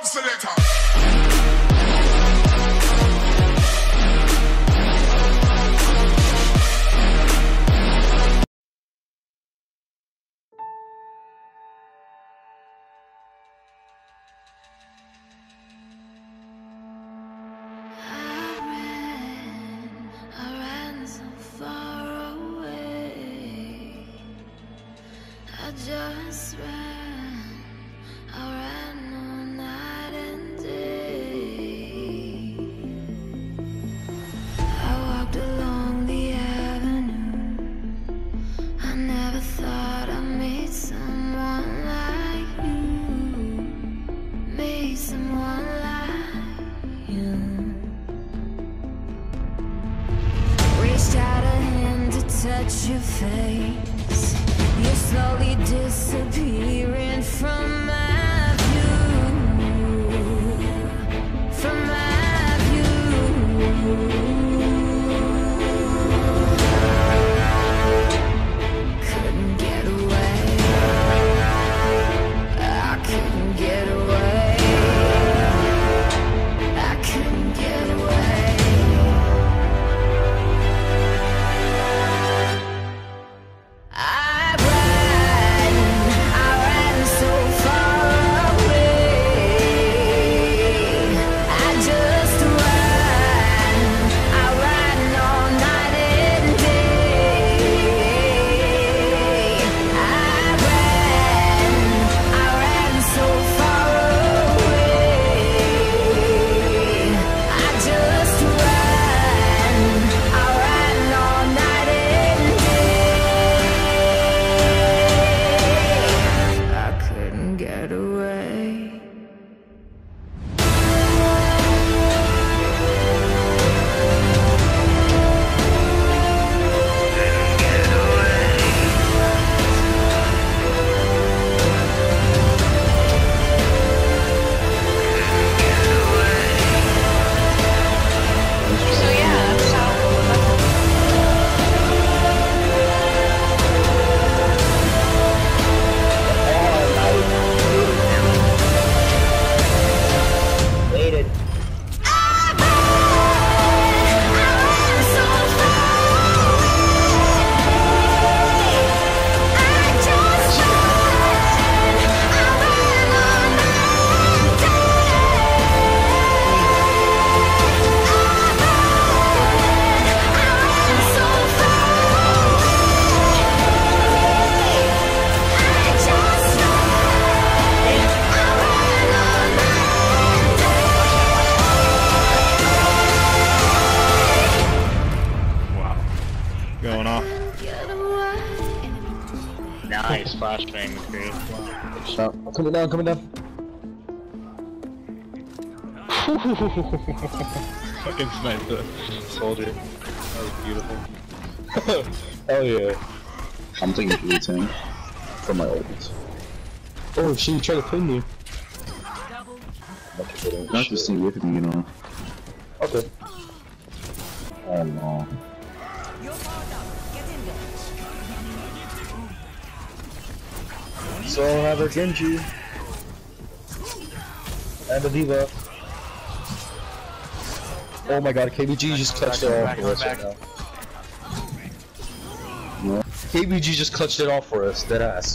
Just ran, I ran all night and day. I walked along the avenue. I never thought I'd meet someone like you. Meet someone like you. Reached out a hand to touch your face. You're slowly disappearing from my view, from my view. Couldn't get away, I couldn't get away, I couldn't get away. Going off. Nice flashbang, great. Stop. Coming down, coming down. Fucking sniped the soldier. That was beautiful. Hell yeah. I'm taking Wu-Tang for my ult. Oh, she tried to pin you. Not to see with me, you know. Okay. Oh no. So I have a Genji and a Diva. Oh my god, KBG just clutched it off for us right now. KBG just clutched it off for us, dead ass.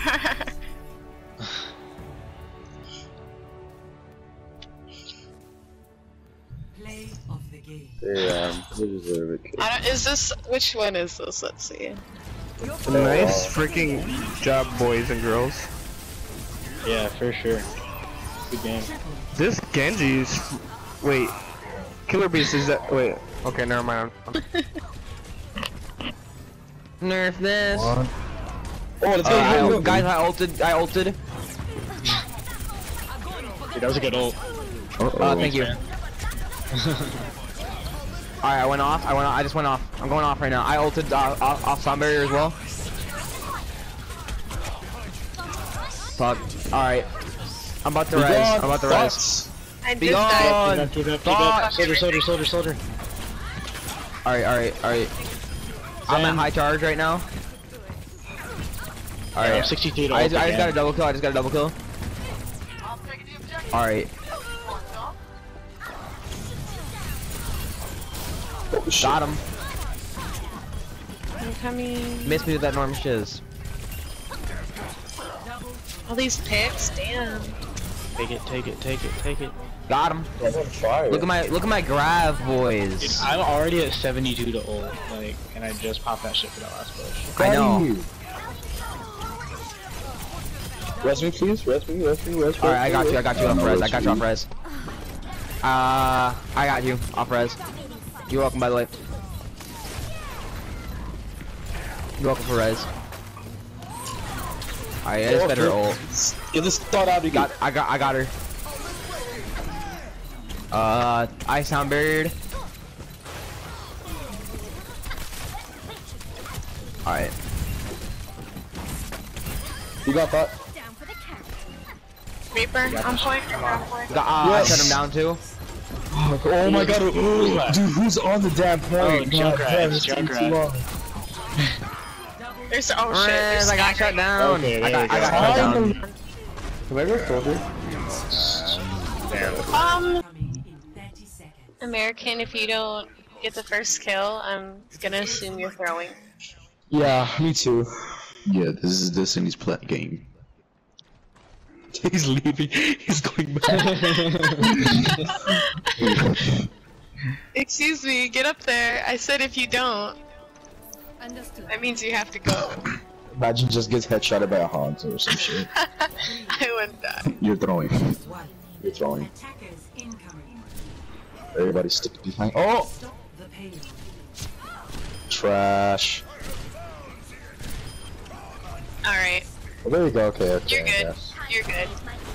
Play of the game. Damn, they deserve it. Is this, which one is this? Let's see. Nice freaking job, boys and girls. Yeah, for sure. Good game. This Genji's... Wait. Killer Beast is that... Wait. Okay, never mind. Nerf this. Oh, let's go, guys, I ulted. Dude, that was a good ult. Thank you. Alright, I went off. I just went off. I'm going off right now. I ulted off Sound Barrier as well. Fuck. Alright. I'm about to res. I did die. Keep up. Soldier. Alright. I'm at high charge right now. Alright. Yeah, 60 feet. I just got a double kill. Alright. Oh, shit. Got him. I'm coming. Miss me with that Norm shiz. All these picks, damn. Take it, take it, take it, take it. Got him. I'm on fire. Look at my grab, Dude, boys. I'm already at 72 to ult, like, and I just popped that shit for that last push. I know. Res me, please. Res me. Alright, I got you off res. I got you off res. I got you off res. You're welcome, by the way. You're welcome for res. Alright, it's better ult. Get this thought out again. I got her. Ice Hound Bird. Alright. You got that? Reaper, on point. On point. I shut him down too. Oh my god. Dude, who's on the damn point? Oh, God damn, Junkrat, it's taking too Junkrat. long. There's oh shit. There's I got shut down. Okay, I there got you shut go. down. Can I go further? Coming in 30 seconds. American, if you don't get the first kill, I'm gonna assume you're throwing. Yeah, me too. Yeah, this is Destiny's game. He's leaving. He's going back. Excuse me, get up there. I said if you don't, Understood. that means you have to go. Imagine just gets headshotted by a Hanzo or some shit. I wouldn't die. You're throwing. One. You're throwing. Attackers incoming. Everybody stick behind. Oh! Stop the payload. Trash. Alright, Oh, there you go. Okay, okay. you're good. You're good.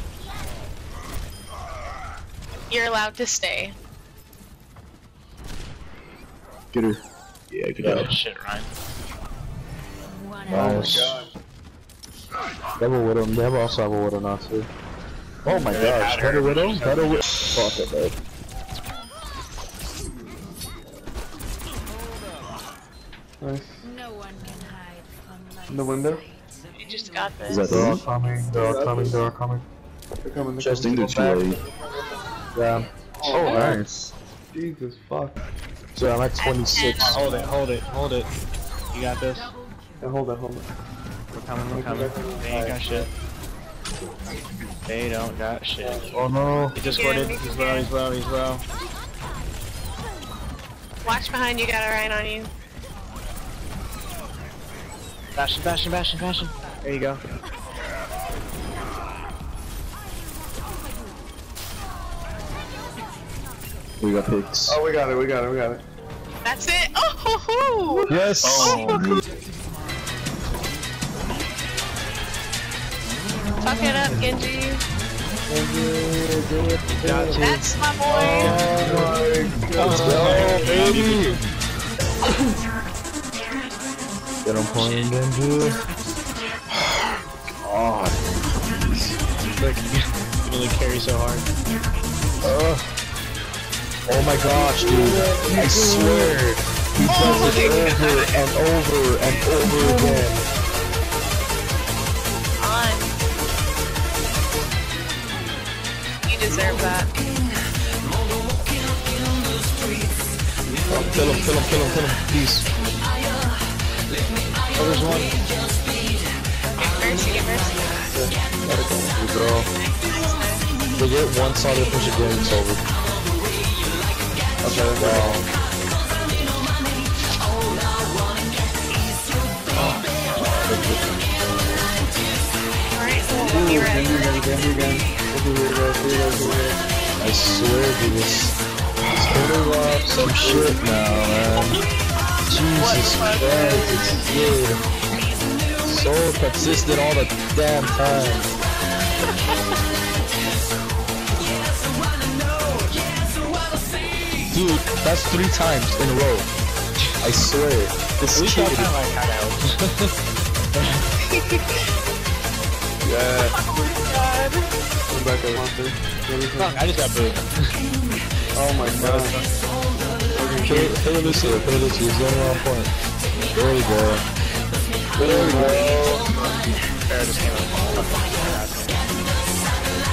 You're allowed to stay. Get her. Yeah, get Yeah, her. shit, Ryan. Nice. They have a Widow. They have also have a Widow now too. Oh my gosh. Better Widow? Better Widow? Fuck it, bro. Nice. No one can hide from my In the window? You just got this. Is that They're all it? coming, they're all coming, they're all coming. They're coming, Just they're into coming. too late. Yeah. Oh, nice. Jesus fuck. So I'm at 26. Hold it, hold it, hold it. You got this? Yeah, hold on, hold on. We're coming, we're coming. They ain't got shit. They don't got shit. Oh no. He just squirted. He's low, he's low, he's low. Watch behind you, got a Ryan on you. Bastion, bastion, bastion, bastion. There you go. We got picks. Oh, we got it, we got it, we got it. That's it. Oh, hoo, hoo. Yes! Tuck it up, Genji. Got you. That's my boy. Let's go, baby! Get on point, Genji. God. Look, you really carry so hard. Oh my gosh, dude. I swear. He does it over and over and over again. On. You deserve that. Oh, kill him, kill him, kill him, kill him. Peace. Oh, there's one. Get mercy, get mercy. Good girl. They get one solid push again, it's over. Okay, wow. Alright, so be ready. I swear, dude, this total off some shit now, man. Jesus Christ, it's good. So consistent all the damn time. Dude, that's 3 times in a row. I swear. This kid. Yeah. God. Come back at monster. Fuck, I just got booed. Oh my god. Kill Lucio, he's going on point. There we go. There we go. Fair just came up.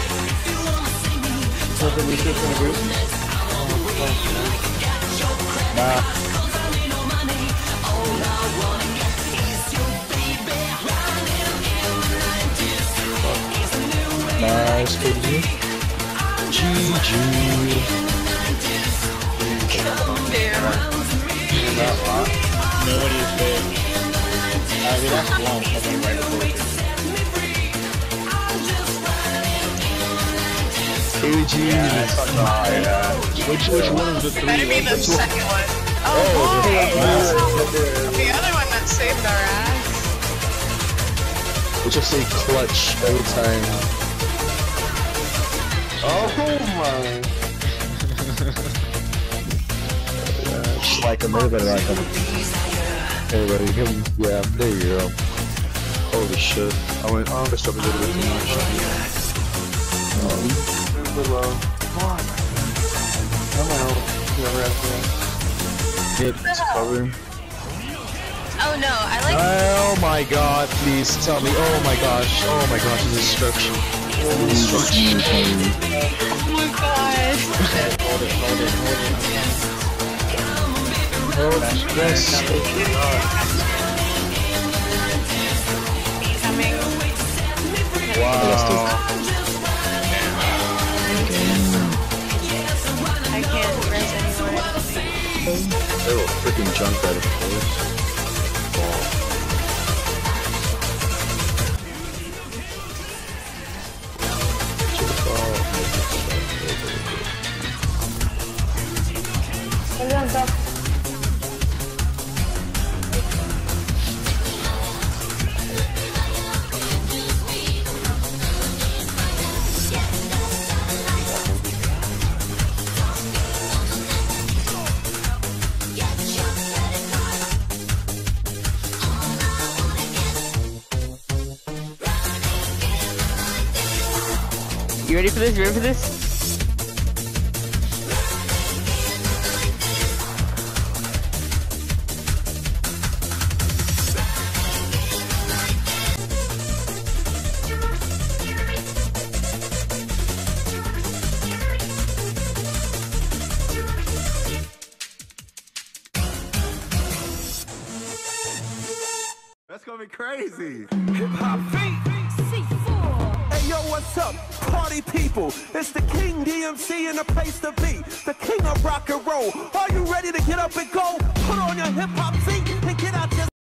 Something we should gonna do. Nice, KG. GG. Nobody is there. We lost one, something right before we KG. Which one is the three? Better be the second one. Oh, the other one that saved our ass. We'll just say clutch every time. Oh my. Just like him, everybody like him. Everybody, him, yeah, there you go. Holy shit. I messed up a little bit too much. Super low. Come on. I'm out. Never have to. Hit, cover. Oh no, I like. Oh my god, please tell me. Oh my gosh, this is destruction. Destruction. Oh my god. Hold it. Oh, yes. Coming. Wow. I can't res anymore. They will freaking jump out of the place. You ready for this? You ready for this? That's gonna be crazy. Hip hop feet. Hey yo, what's up, party people? It's the King DMC in the place to be. The king of rock and roll. Are you ready to get up and go? Put on your hip hop feet and get out